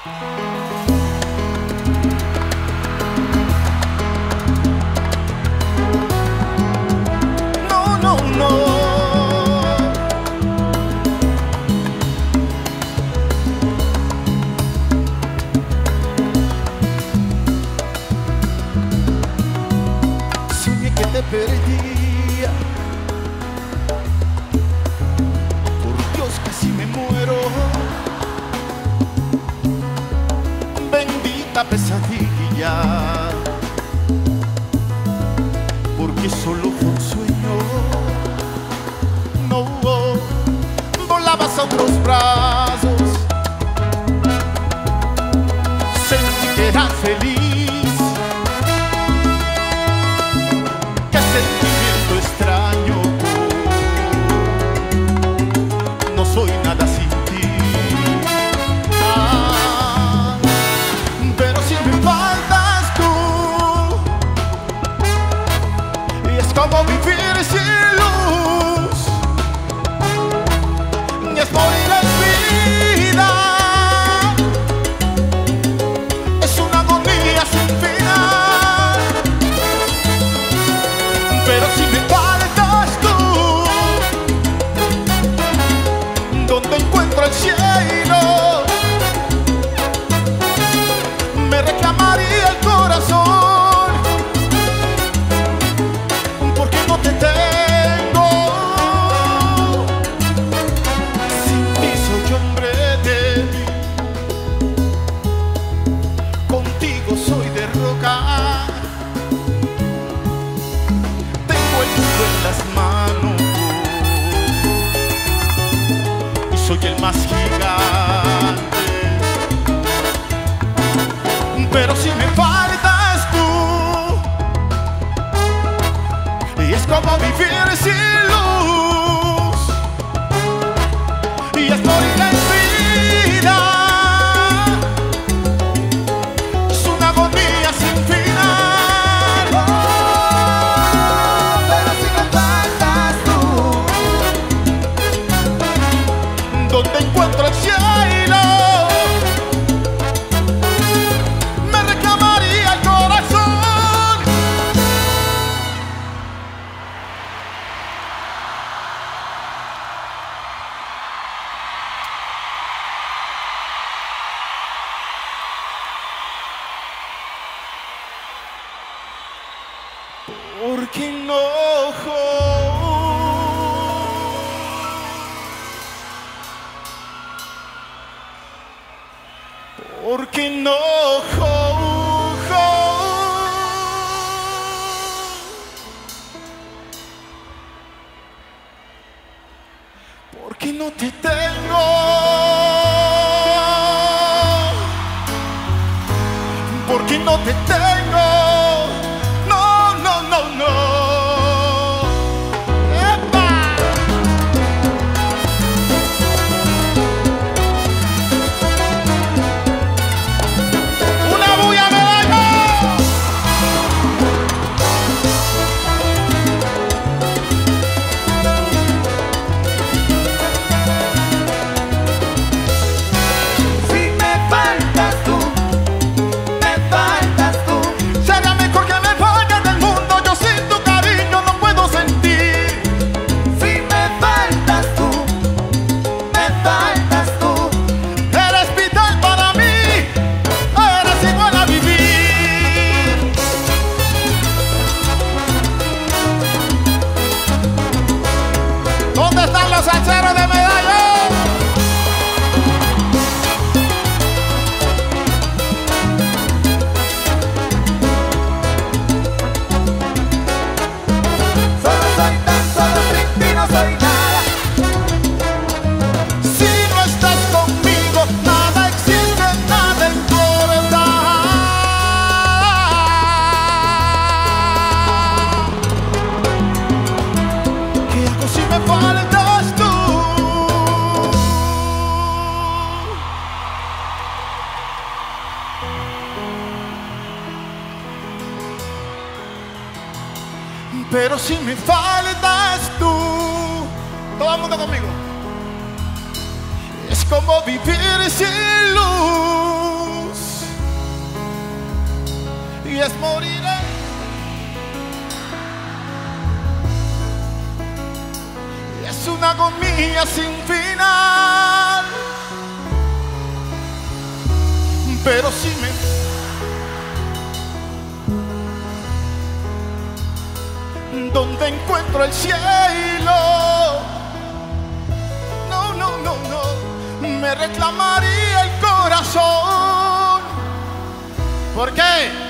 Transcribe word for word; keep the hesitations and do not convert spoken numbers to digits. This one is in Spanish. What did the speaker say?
No, no, no. Soñé que te perdía. Por Dios, casi me muero. Bendita pesadilla, porque solo fue un sueño. No, volabas a otros brazos. Sentí que eras feliz. Qué sentimiento extraño. No soy nada sin ti. Ah, pero si me faltas tú, y es como vivir sin luz, y es morir en vida. Es una agonía sin final. Pero si me faltas tú, ¿dónde encuentro el cielo? Me reclamaría el corazón, porque no te tengo. Sin ti soy hombre débil, contigo soy de roca. Tengo el mundo en las manos y soy el más gigante. Pero si me faltas tú, y es como vivir sin luz, y es morir en vida. Es una agonía sin final. Oh, pero si me faltas tú, ¿dónde encuentro el cielo? Me reclamaría el corazón. Porque no, porque no, porque no te tengo, porque no te tengo. No, no, no, no. ¡Epa! Una bulla me da yo. Si me faltas tú, me faltas tú. Será mejor que me vaya del mundo. Yo sin tu cariño no puedo sentir. Si me faltas tú, me faltas tú. Eres vital para mí. Eres igual a vivir. ¿Dónde están los salseros de Medallo? Solo soy tan solo triste y no soy nada. Si no estás conmigo, nada existe, nada importa. ¿Qué hago si me faltas tú? Pero si me faltas tú, todo el mundo conmigo, es como vivir sin luz. agonía sin final. Pero si me ¿dónde encuentro el cielo? No, no, no, no, me reclamaría el corazón. ¿Por qué?